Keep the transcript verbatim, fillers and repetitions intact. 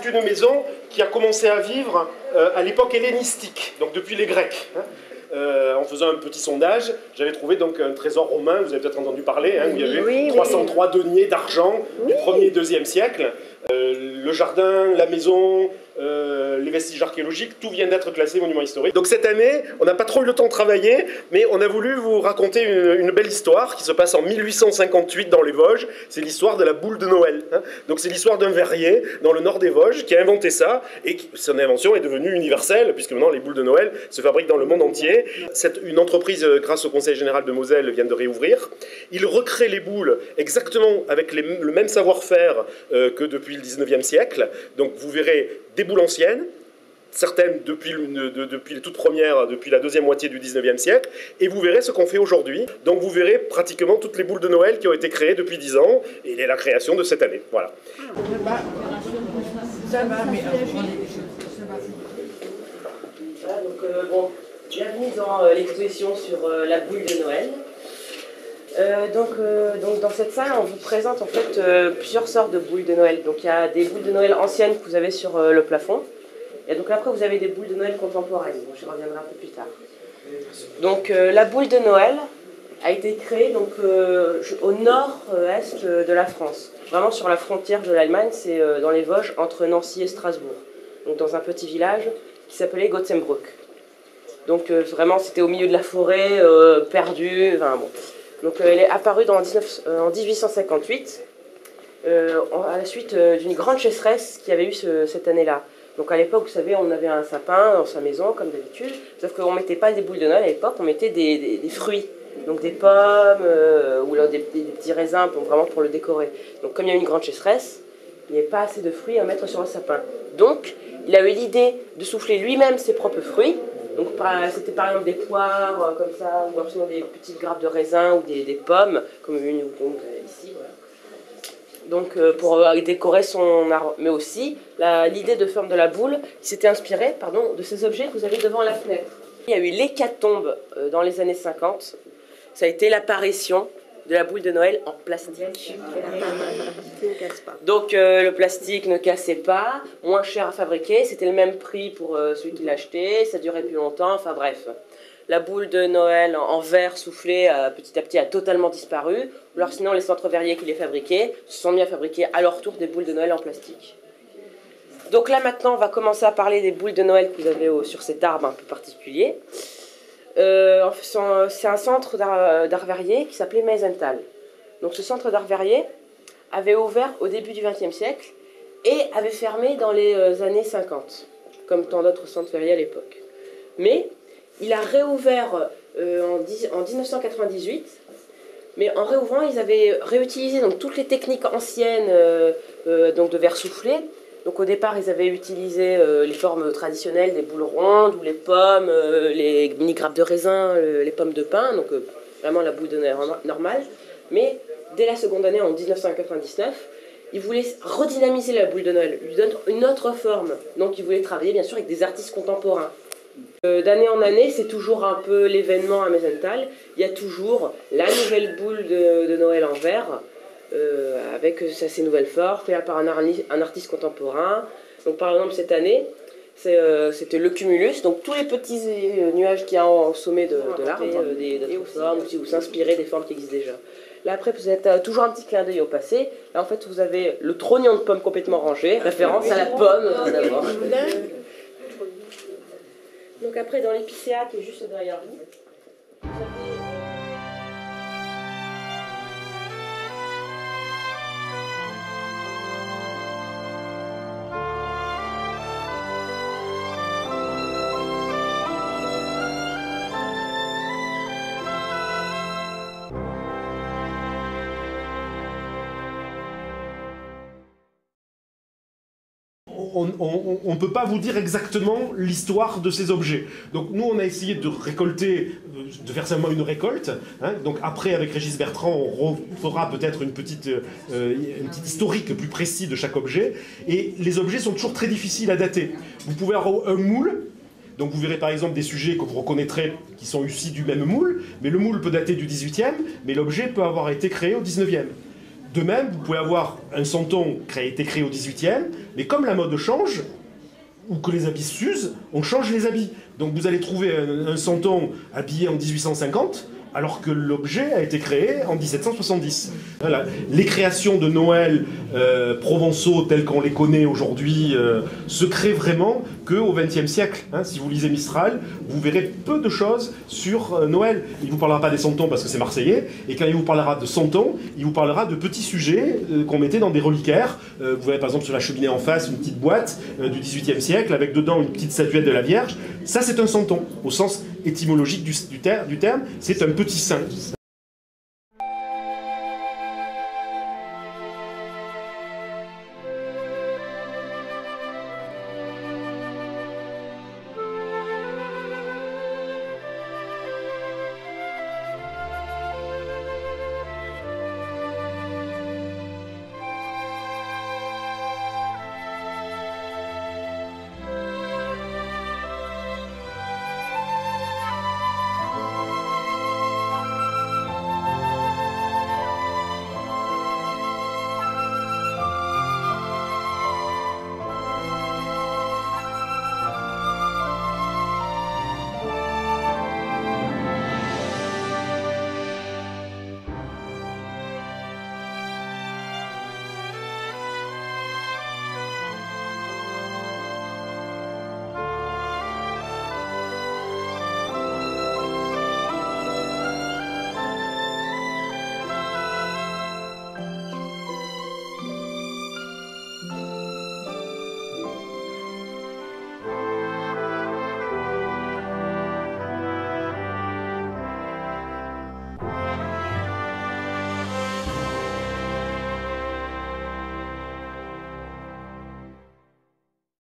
c'est une maison qui a commencé à vivre euh, à l'époque hellénistique, donc depuis les Grecs. Hein. Euh, en faisant un petit sondage, j'avais trouvé donc un trésor romain, vous avez peut-être entendu parler, hein, où il y avait oui, trois cent trois oui. deniers d'argent oui. du premier et deuxième siècle. Euh, le jardin, la maison, euh, les vestiges archéologiques, tout vient d'être classé monument historique. Donc cette année, on n'a pas trop eu le temps de travailler, mais on a voulu vous raconter une, une belle histoire qui se passe en mille huit cent cinquante-huit dans les Vosges. C'est l'histoire de la boule de Noël. Hein. Donc c'est l'histoire d'un verrier dans le nord des Vosges qui a inventé ça, et qui, son invention est devenue universelle, puisque maintenant les boules de Noël se fabriquent dans le monde entier. C'est une entreprise, grâce au Conseil général de Moselle, vient de réouvrir. Il recrée les boules exactement avec les, le même savoir-faire euh, que depuis le dix-neuvième siècle. Donc vous verrez des boules anciennes, certaines depuis, de, de, depuis les toutes premières, depuis la deuxième moitié du dix-neuvième siècle, et vous verrez ce qu'on fait aujourd'hui. Donc vous verrez pratiquement toutes les boules de Noël qui ont été créées depuis dix ans, et la création de cette année. Voilà. Ça va, mais... Voilà, donc euh, bon, bienvenue dans euh, l'exposition sur euh, la boule de Noël. Euh, donc, euh, donc dans cette salle, on vous présente en fait euh, plusieurs sortes de boules de Noël. Donc il y a des boules de Noël anciennes que vous avez sur euh, le plafond. Et donc après vous avez des boules de Noël contemporaines. Bon, j'y reviendrai un peu plus tard. Donc euh, la boule de Noël a été créée donc, euh, au nord-est de la France. Vraiment sur la frontière de l'Allemagne, c'est euh, dans les Vosges, entre Nancy et Strasbourg. Donc dans un petit village qui s'appelait Gotzenbruck. Donc euh, vraiment c'était au milieu de la forêt, euh, perdu, enfin bon. Donc euh, elle est apparue dans dix-neuf, euh, en dix-huit cent cinquante-huit, euh, à la suite euh, d'une grande sécheresse qu'il y avait eu ce, cette année-là. Donc à l'époque, vous savez, on avait un sapin dans sa maison, comme d'habitude, sauf qu'on ne mettait pas des boules de Noël à l'époque, on mettait des, des, des fruits, donc des pommes, euh, ou là, des, des, des petits raisins, pour, vraiment pour le décorer. Donc comme il y a eu une grande sécheresse, il n'y avait pas assez de fruits à mettre sur le sapin. Donc il a eu l'idée de souffler lui-même ses propres fruits. Donc c'était par exemple des poires euh, comme ça, ou sinon des petites grappes de raisin ou des, des pommes, comme une ou comme ici. Voilà. Donc euh, pour euh, décorer son arbre. Mais aussi l'idée de forme de la boule qui s'était inspirée pardon, de ces objets que vous avez devant la fenêtre. Il y a eu l'hécatombe euh, dans les années cinquante. Ça a été l'apparition de la boule de Noël en plastique. Donc euh, le plastique ne cassait pas, moins cher à fabriquer, c'était le même prix pour euh, celui qui l'achetait, ça durait plus longtemps, enfin bref. La boule de Noël en, en verre soufflé euh, petit à petit a totalement disparu, ou alors sinon les centres verriers qui les fabriquaient se sont mis à fabriquer à leur tour des boules de Noël en plastique. Donc là maintenant on va commencer à parler des boules de Noël que vous avez au, sur cet arbre un peu particulier. Euh, c'est un centre d'art verrier qui s'appelait Meisenthal. Donc ce centre d'art verrier avait ouvert au début du vingtième siècle et avait fermé dans les années cinquante, comme tant d'autres centres verriers à l'époque. Mais il a réouvert euh, en, en mille neuf cent quatre-vingt-dix-huit, mais en réouvrant, ils avaient réutilisé donc, toutes les techniques anciennes euh, euh, donc de verre soufflé. Donc au départ, ils avaient utilisé euh, les formes traditionnelles des boules rondes, ou les pommes, euh, les mini-grappes de raisin, euh, les pommes de pin, donc euh, vraiment la boule de Noël normale. Mais dès la seconde année, en mille neuf cent quatre-vingt-dix-neuf, ils voulaient redynamiser la boule de Noël, lui donner une autre forme. Donc ils voulaient travailler bien sûr avec des artistes contemporains. Euh, D'année en année, c'est toujours un peu l'événement à Meisenthal. Il y a toujours la nouvelle boule de, de Noël en verre, Euh, avec ces nouvelles formes, faites par un, un artiste contemporain. Donc par exemple cette année, c'était euh, le cumulus, donc tous les petits euh, nuages qu'il y a au sommet de, de l'arbre, euh, des, des formes, ou si vous s'inspirez des formes qui existent déjà. Là après vous êtes euh, toujours un petit clin d'œil au passé. Là en fait vous avez le trognon de pommes complètement rangé, référence à la pomme euh, d'abord. Donc après dans l'épicéa qui est juste derrière vous, vous avez... On ne peut pas vous dire exactement l'histoire de ces objets. Donc nous, on a essayé de récolter, de faire seulement une récolte. Hein. Donc après, avec Régis Bertrand, on fera peut-être une petite, euh, une petite historique plus précis de chaque objet. Et les objets sont toujours très difficiles à dater. Vous pouvez avoir un moule. Donc vous verrez par exemple des sujets que vous reconnaîtrez qui sont issus du même moule, mais le moule peut dater du dix-huitième, mais l'objet peut avoir été créé au dix-neuvième. De même, vous pouvez avoir un santon qui a été créé au dix-huitième, mais comme la mode change, ou que les habits s'usent, on change les habits. Donc vous allez trouver un, un santon habillé en dix-huit cent cinquante, alors que l'objet a été créé en dix-sept cent soixante-dix. Voilà. Les créations de Noël euh, provençaux telles qu'on les connaît aujourd'hui euh, se créent vraiment qu'au vingtième siècle. Hein. Si vous lisez Mistral, vous verrez peu de choses sur euh, Noël. Il ne vous parlera pas des santons parce que c'est marseillais, et quand il vous parlera de santons, il vous parlera de petits sujets euh, qu'on mettait dans des reliquaires. Euh, vous voyez par exemple sur la cheminée en face une petite boîte euh, du dix-huitième siècle avec dedans une petite statuette de la Vierge. Ça c'est un santon, au sens étymologique du, du, ter du terme, c'est un petit saint.